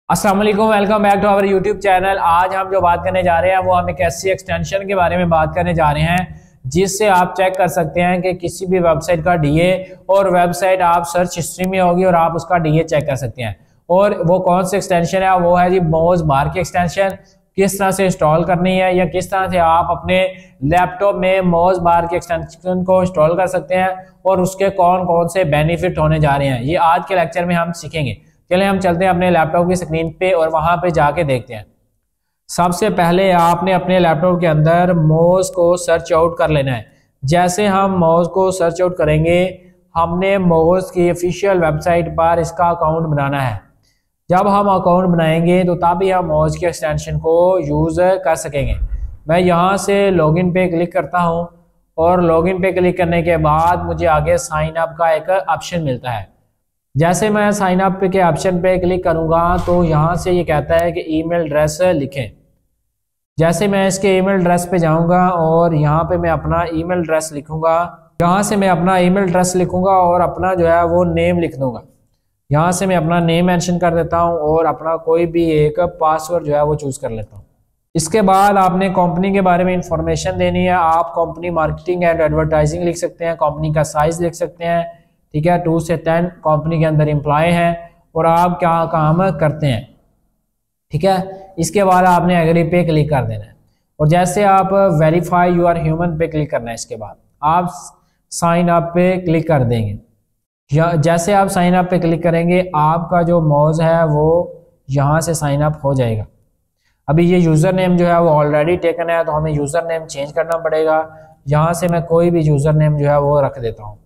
अस्सलाम वालेकुम, welcome back to our YouTube channel. आज हम जो बात करने जा रहे हैं वो हम एक ऐसी एक्सटेंशन के बारे में बात करने जा रहे हैं जिससे आप चेक कर सकते हैं कि किसी भी वेबसाइट का डीए और वेबसाइट आप सर्च हिस्ट्री में होगी और आप उसका डीए चेक कर सकते हैं। और वो कौन सी एक्सटेंशन है? वो है जी मोज बार की एक्सटेंशन। किस तरह से इंस्टॉल करनी है या किस तरह से आप अपने लैपटॉप में मोज बार की एक्सटेंशन को इंस्टॉल कर सकते हैं और उसके कौन कौन से बेनिफिट होने जा रहे हैं, ये आज के लेक्चर में हम सीखेंगे। चलिए हम चलते हैं अपने लैपटॉप की स्क्रीन पे और वहां पे जाके देखते हैं। सबसे पहले आपने अपने लैपटॉप के अंदर मोज को सर्च आउट कर लेना है। जैसे हम मोज को सर्च आउट करेंगे, हमने मोज की ऑफिशियल वेबसाइट पर इसका अकाउंट बनाना है। जब हम अकाउंट बनाएंगे तो तभी हम मोज की एक्सटेंशन को यूज कर सकेंगे। मैं यहाँ से लॉगिन पे क्लिक करता हूँ और लॉगिन पे क्लिक करने के बाद मुझे आगे साइन अप का एक ऑप्शन मिलता है। जैसे मैं साइन अप के ऑप्शन पे क्लिक करूंगा तो यहाँ से ये कहता है कि ईमेल एड्रेस लिखें। जैसे मैं इसके ईमेल एड्रेस पे जाऊंगा और यहाँ पे मैं अपना ईमेल एड्रेस लिखूंगा। यहाँ से मैं अपना ईमेल एड्रेस लिखूंगा और अपना जो है वो नेम लिख दूंगा। यहाँ से मैं अपना नेम मेंशन कर देता हूँ और अपना कोई भी एक पासवर्ड जो है वो चूज कर लेता हूँ। इसके बाद आपने कंपनी के बारे में इंफॉर्मेशन देनी है। आप कंपनी मार्केटिंग एंड एडवर्टाइजिंग लिख सकते हैं, कंपनी का साइज लिख सकते हैं, ठीक है। 2 से 10 कंपनी के अंदर एम्प्लॉय हैं और आप क्या काम करते हैं, ठीक है। इसके बाद आपने एग्री पे क्लिक कर देना है और जैसे आप वेरीफाई यू आर ह्यूमन पे क्लिक करना है। इसके बाद आप साइन अप पे क्लिक कर देंगे। जैसे आप साइन अप पे क्लिक करेंगे आपका जो मौज है वो यहाँ से साइन अप हो जाएगा। अभी ये यूज़र नेम जो है वो ऑलरेडी टेकन है तो हमें यूज़र नेम चेंज करना पड़ेगा। यहाँ से मैं कोई भी यूज़र नेम जो है वो रख देता हूँ।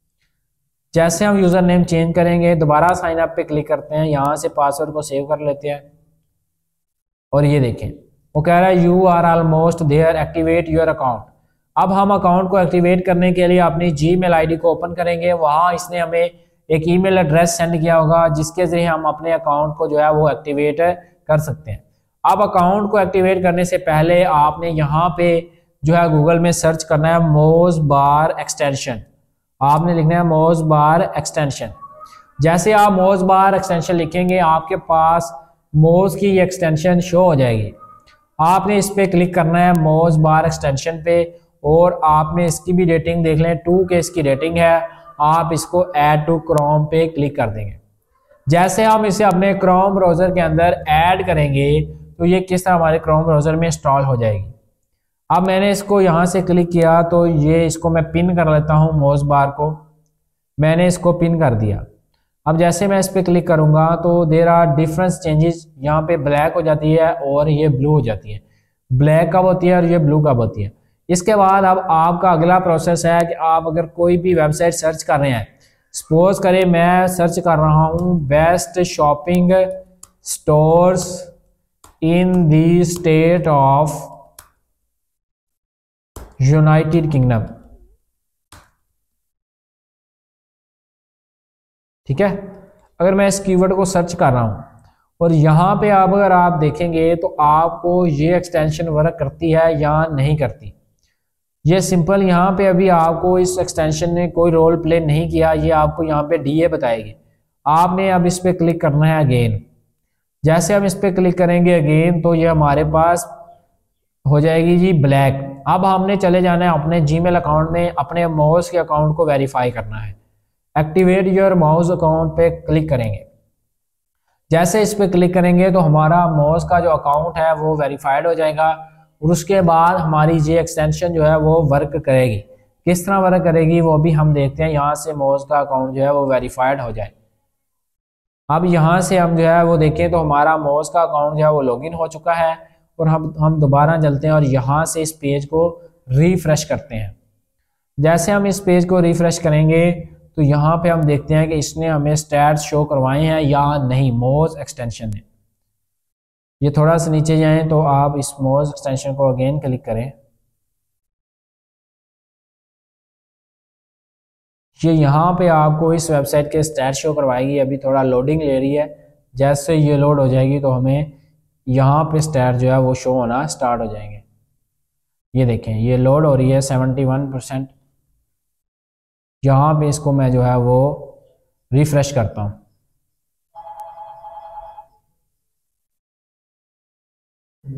जैसे हम यूज़र नेम चेंज करेंगे दोबारा साइन अप पे क्लिक करते हैं, यहाँ से पासवर्ड को सेव कर लेते हैं और ये देखें वो कह रहा है you are almost there, activate your account. अब हम अकाउंट को एक्टिवेट करने के लिए अपनी जीमेल आईडी को ओपन करेंगे। वहाँ इसने हमें एक ईमेल एड्रेस सेंड किया होगा जिसके जरिए हम अपने अकाउंट को जो है वो एक्टिवेट कर सकते हैं। अब अकाउंट को एक्टिवेट करने से पहले आपने यहाँ पे जो है गूगल में सर्च करना है मोज बार एक्सटेंशन। आपने लिखना है मोज बार एक्सटेंशन। जैसे आप मोज बार एक्सटेंशन लिखेंगे आपके पास मोज की एक्सटेंशन शो हो जाएगी। आपने इस पे क्लिक करना है मोज बार एक्सटेंशन पे और आपने इसकी भी रेटिंग देख लें, 2 के इसकी रेटिंग है। आप इसको ऐड टू क्रोम पे क्लिक कर देंगे। जैसे हम इसे अपने क्रोम ब्राउजर के अंदर ऐड करेंगे तो ये किस तरह हमारे क्रोम ब्राउजर में इंस्टॉल हो जाएगी। अब मैंने इसको यहाँ से क्लिक किया तो ये इसको मैं पिन कर लेता हूँ। मोज बार को मैंने इसको पिन कर दिया। अब जैसे मैं इस पर क्लिक करूँगा तो देयर आर डिफरेंस चेंजेस। यहाँ पे ब्लैक हो जाती है और ये ब्लू हो जाती है। ब्लैक कब होती है और ये ब्लू कब होती है। इसके बाद अब आपका अगला प्रोसेस है कि आप अगर कोई भी वेबसाइट सर्च कर रहे हैं, सपोज करें मैं सर्च कर रहा हूँ best shopping stores in the state of United Kingdom, ठीक है। अगर मैं इस कीवर्ड को सर्च कर रहा हूं और यहाँ पे आप अगर आप देखेंगे तो आपको ये एक्सटेंशन वर्क करती है या नहीं करती। ये सिंपल यहाँ पे अभी आपको इस एक्सटेंशन ने कोई रोल प्ले नहीं किया, ये आपको यहाँ पे डीए बताएगी। आपने अब इस पे क्लिक करना है अगेन। जैसे हम इस पे क्लिक करेंगे अगेन तो ये हमारे पास हो जाएगी जी ब्लैक। अब हमने चले जाना है अपने जीमेल अकाउंट में, अपने मोज के अकाउंट को वेरीफाई करना है। एक्टिवेट योर मोज अकाउंट पे क्लिक करेंगे। जैसे इस पे क्लिक करेंगे तो हमारा मोज का जो अकाउंट है वो वेरीफाइड हो जाएगा और उसके बाद हमारी ये एक्सटेंशन जो है वो वर्क करेगी। किस तरह वर्क करेगी वो भी हम देखते हैं। यहाँ से मोज का अकाउंट जो है वो वेरीफाइड हो जाए। अब यहाँ से हम जो है वो देखें तो हमारा मोज का अकाउंट जो है वो लॉगिन हो चुका है और हम दोबारा चलते हैं और यहाँ से इस पेज को रिफ्रेश करते हैं। जैसे हम इस पेज को रिफ्रेश करेंगे तो यहाँ पे हम देखते हैं कि इसने हमें स्टैट्स शो करवाए हैं या नहीं मोज एक्सटेंशन ने। ये थोड़ा सा नीचे जाएं तो आप इस मोज एक्सटेंशन को अगेन क्लिक करें। ये यहाँ पे आपको इस वेबसाइट के स्टैट्स शो करवाएगी। अभी थोड़ा लोडिंग ले रही है। जैसे ये लोड हो जाएगी तो हमें यहाँ पे स्टैट जो है वो शो होना स्टार्ट हो जाएंगे। ये देखें ये लोड हो रही है 71%। यहाँ पे इसको मैं जो है वो रिफ्रेश करता हूँ।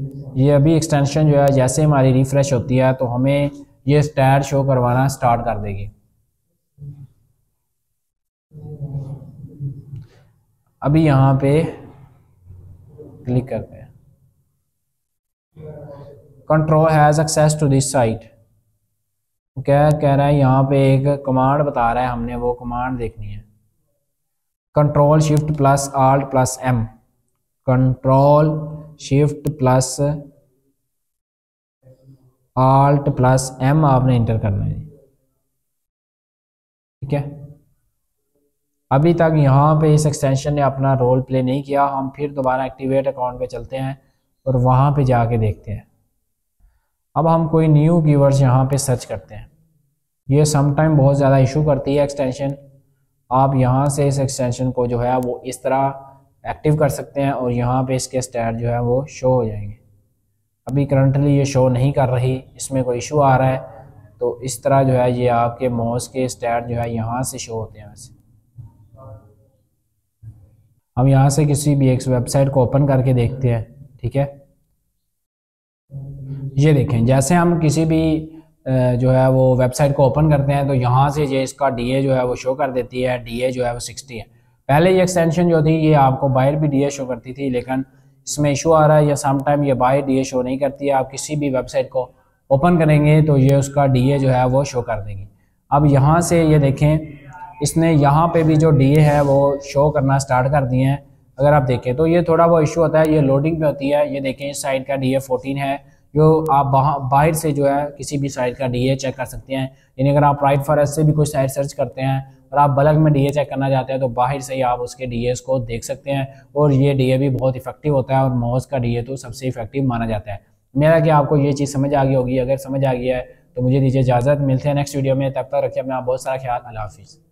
ये अभी एक्सटेंशन जो है जैसे हमारी रिफ्रेश होती है तो हमें ये स्टैट शो करवाना स्टार्ट कर देगी। अभी यहाँ पे क्लिक करते हैं, control has access to this site. क्या कह रहा है यहाँ पे, एक कमांड बता रहा है, हमने वो कमांड देखनी है। Control shift plus alt plus M, control shift plus alt plus M आपने इंटर करना है, ठीक है। अभी तक यहाँ पे इस एक्सटेंशन ने अपना रोल प्ले नहीं किया। हम फिर दोबारा एक्टिवेट अकाउंट पे चलते हैं और वहाँ पे जाके देखते हैं। अब हम कोई न्यू कीवर्ड्स यहाँ पे सर्च करते हैं। ये समटाइम बहुत ज़्यादा इशू करती है एक्सटेंशन। आप यहाँ से इस एक्सटेंशन को जो है वो इस तरह एक्टिव कर सकते हैं और यहाँ पे इसके स्टैट जो है वो शो हो जाएंगे। अभी करंटली ये शो नहीं कर रही, इसमें कोई इशू आ रहा है, तो इस तरह जो है ये आपके माउस के स्टैट जो है यहाँ से शो होते हैं। वैसे हम यहाँ से किसी भी एक वेबसाइट को ओपन करके देखते हैं, ठीक है। ये देखें, जैसे हम किसी भी जो है वो वेबसाइट को ओपन करते हैं तो यहाँ से ये इसका डीए जो है वो शो कर देती है। डीए जो है वो 60 है। पहले ये एक्सटेंशन जो थी ये आपको बाहर भी डीए शो करती थी, लेकिन इसमें इशू आ रहा है, या समटाइम ये बाहर डीए शो नहीं करती है। आप किसी भी वेबसाइट को ओपन करेंगे तो ये उसका डीए जो है वो शो कर देंगी। अब यहाँ से ये देखें, इसने यहाँ पे भी जो डीए है वो शो करना स्टार्ट कर दिए हैं। अगर आप देखें तो ये थोड़ा बहुत इशू होता है, ये लोडिंग पे होती है। ये देखें इस साइड का डीए 14 है, जो आप बाहर से जो है किसी भी साइट का डीए चेक कर सकते हैं। यानी अगर आप राइट फॉरेस्ट से भी कोई साइट सर्च करते हैं और आप बल्क में डीए चेक करना चाहते हैं तो बाहर से ही आप उसके डीएस को देख सकते हैं। और ये डीए भी बहुत इफेक्टिव होता है और माउस का डीए तो सबसे इफेक्टिव माना जाता है। मेरा कि आपको ये चीज़ समझ आ गई होगी। अगर समझ आ गई है तो मुझे दीजिए इजाज़त, मिलते हैं नेक्स्ट वीडियो में। तब तक रखिए अपना बहुत सारा ख्याल। अल्लाह हाफिज़।